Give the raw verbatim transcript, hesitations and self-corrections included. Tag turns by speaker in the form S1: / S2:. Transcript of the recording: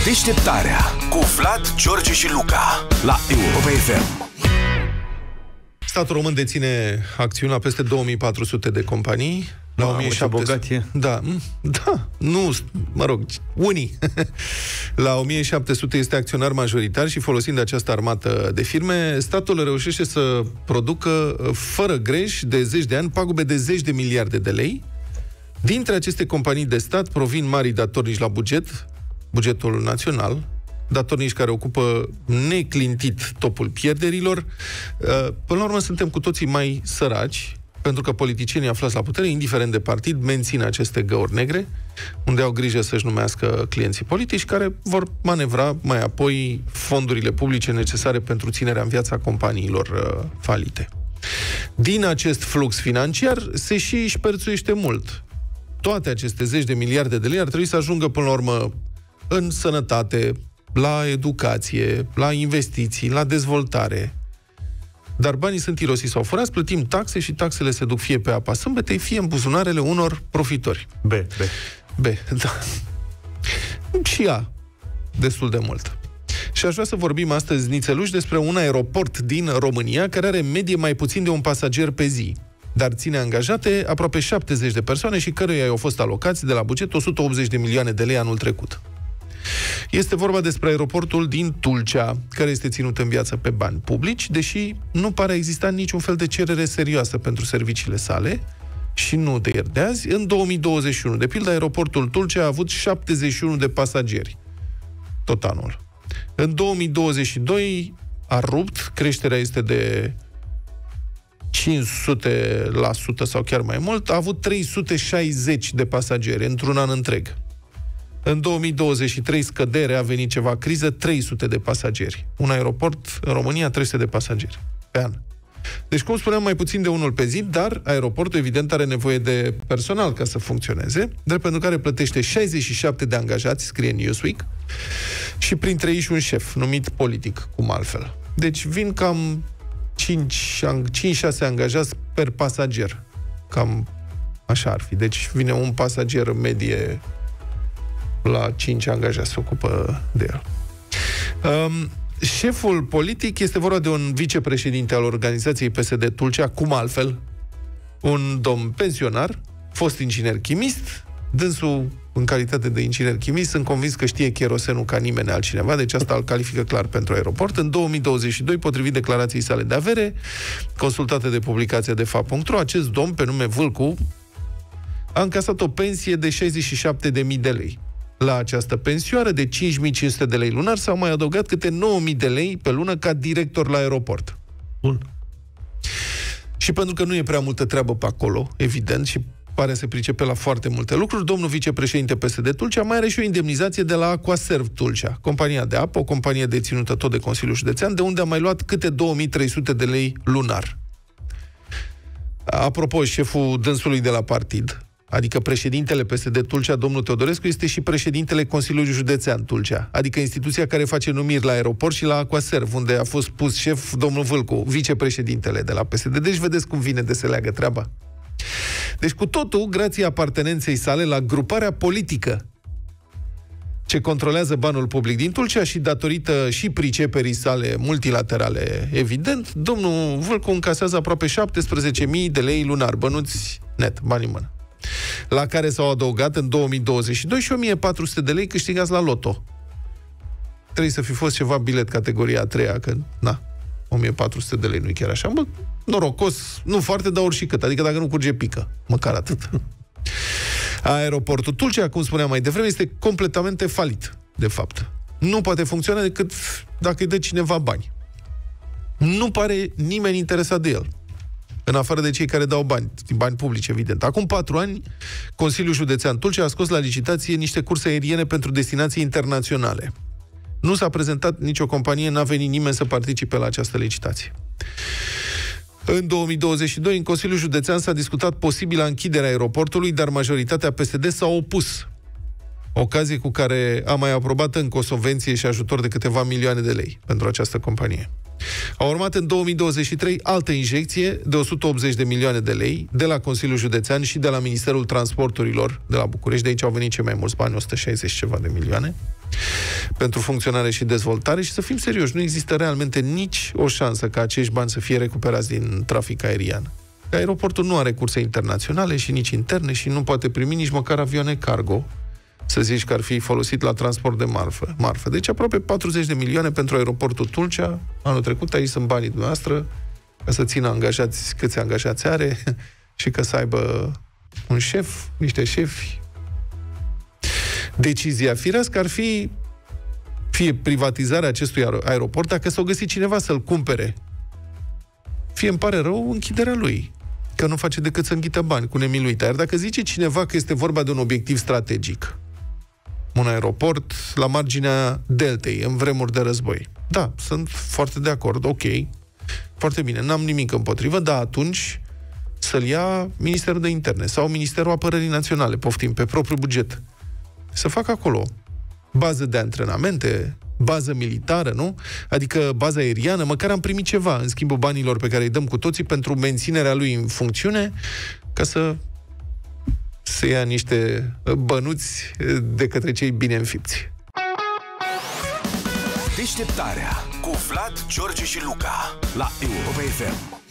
S1: Deșteptarea cu Vlad, George și Luca la Europa F M.
S2: Statul român deține acțiuni la peste două mii patru sute de companii. La o mie șapte sute. Da, da, nu, mă rog, unii. La o mie șapte sute este acționar majoritar și folosind această armată de firme, statul reușește să producă fără greș de zeci de ani pagube de zeci de miliarde de lei. Dintre aceste companii de stat provin mari datornici la buget, bugetul național, datornici care ocupă neclintit topul pierderilor. Până la urmă suntem cu toții mai săraci, pentru că politicienii aflați la putere, indiferent de partid, mențin aceste găuri negre, unde au grijă să-și numească clienții politici, care vor manevra mai apoi fondurile publice necesare pentru ținerea în viața companiilor uh, falite. Din acest flux financiar se și șperțuiește mult. Toate aceste zeci de miliarde de lei ar trebui să ajungă până la urmă în sănătate, la educație, la investiții, la dezvoltare. Dar banii sunt irosiți sau furați, plătim taxe și taxele se duc fie pe apa sâmbetei, fie în buzunarele unor profitori.
S3: B, B.
S2: B, da. Și A, destul de mult. Și aș vrea să vorbim astăzi, nițeluși, despre un aeroport din România care are în medie mai puțin de un pasager pe zi, dar ține angajate aproape șaptezeci de persoane și căruia i-au fost alocați de la buget o sută optzeci de milioane de lei anul trecut. Este vorba despre aeroportul din Tulcea, care este ținut în viață pe bani publici, deși nu pare a exista niciun fel de cerere serioasă pentru serviciile sale și nu de ieri de azi. În două mii douăzeci și unu, de pildă, aeroportul Tulcea a avut șaptezeci și unu de pasageri tot anul. În două mii douăzeci și doi a rupt, creșterea este de cinci sute la sută sau chiar mai mult, a avut trei sute șaizeci de pasageri într-un an întreg. În două mii douăzeci și trei, scădere, a venit ceva criză, trei sute de pasageri. Un aeroport în România, trei sute de pasageri pe an. Deci, cum spuneam, mai puțin de unul pe zi, dar aeroportul, evident, are nevoie de personal ca să funcționeze, drept pentru care plătește șaizeci și șapte de angajați, scrie Newsweek, și printre ei și un șef, numit politic, cum altfel. Deci vin cam cinci șase angajați per pasager. Cam așa ar fi. Deci vine un pasager în medie la cinci angajați se ocupă de el. Um, șeful politic este vorba de un vicepreședinte al organizației P S D Tulcea, cum altfel, un domn pensionar, fost inginer chimist, dânsul, în calitate de inginer chimist, sunt convins că știe cherosenul ca nimeni altcineva, deci asta îl califică clar pentru aeroport. În două mii douăzeci și doi, potrivit declarației sale de avere, consultate de publicația de fapt punct ro, acest domn, pe nume Vâlcu, a încasat o pensie de șaizeci și șapte de mii de lei. La această pensioară de cinci mii cinci sute de lei lunar s-au mai adăugat câte nouă mii de lei pe lună ca director la aeroport.
S3: Bun.
S2: Și pentru că nu e prea multă treabă pe acolo, evident, și pare să pricepe la foarte multe lucruri, domnul vicepreședinte P S D Tulcea mai are și o indemnizație de la Aquaserv Tulcea, compania de apă, o companie deținută tot de Consiliul Județean, de unde a mai luat câte două mii trei sute de lei lunar. Apropo, șeful dânsului de la partid, adică președintele P S D Tulcea, domnul Teodorescu, este și președintele Consiliului Județean Tulcea, adică instituția care face numiri la aeroport și la Aquaserv, unde a fost pus șef domnul Vâlcu, vicepreședintele de la P S D. Deci vedeți cum vine de se leagă treaba. Deci cu totul, grație apartenenței sale la gruparea politică ce controlează banul public din Tulcea și datorită și priceperii sale multilaterale, evident, domnul Vâlcu încasează aproape șaptesprezece mii de lei lunar, bănuți net, bani în mână, la care s-au adăugat în două mii douăzeci și doi și o mie patru sute de lei câștigați la loto. Trebuie să fi fost ceva bilet categoria a treia, că, na, o mie patru sute de lei nu e chiar așa. Bă, norocos, nu foarte, dar ori și cât. Adică dacă nu curge, pică. Măcar atât. Aeroportul Tulcea, cum spuneam mai devreme, este completamente falit, de fapt. Nu poate funcționa decât dacă îi dă cineva bani. Nu pare nimeni interesat de el, în afară de cei care dau bani, bani publici, evident. Acum patru ani, Consiliul Județean Tulcea a scos la licitație niște curse aeriene pentru destinații internaționale. Nu s-a prezentat nicio companie, n-a venit nimeni să participe la această licitație. În două mii douăzeci și doi, în Consiliul Județean s-a discutat posibila închiderea aeroportului, dar majoritatea P S D s-a opus. Ocazie cu care a mai aprobat încă o subvenție și ajutor de câteva milioane de lei pentru această companie. A urmat în două mii douăzeci și trei altă injecție de o sută optzeci de milioane de lei de la Consiliul Județean și de la Ministerul Transporturilor de la București. De aici au venit cei mai mulți bani, o sută șaizeci ceva de milioane, pentru funcționare și dezvoltare. Și să fim serioși, nu există realmente nici o șansă ca acești bani să fie recuperați din trafic aerian. Aeroportul nu are curse internaționale și nici interne și nu poate primi nici măcar avioane cargo, să zici că ar fi folosit la transport de marfă. marfă. Deci aproape patruzeci de milioane pentru aeroportul Tulcea. Anul trecut, aici sunt banii dumneavoastră, ca să țină angajați câți angajați are și că să aibă un șef, niște șefi. Decizia firească ar fi fie privatizarea acestui aeroport, dacă s-o găsi cineva să-l cumpere. Fie, îmi pare rău, închiderea lui, că nu face decât să înghită bani cu nemiluita. Iar dacă zice cineva că este vorba de un obiectiv strategic, un aeroport la marginea deltei, în vremuri de război, da, sunt foarte de acord, ok, foarte bine, n-am nimic împotrivă, dar atunci să-l ia Ministerul de Interne sau Ministerul Apărării Naționale, poftim, pe propriul buget. Să facă acolo bază de antrenamente, bază militară, nu? Adică baza aeriană, măcar am primit ceva în schimbul banilor pe care îi dăm cu toții pentru menținerea lui în funcțiune, ca să se ia niște bănuți de către cei bine înfipți.
S1: Deșteptarea cu Vlad, George și Luca la Europa F M.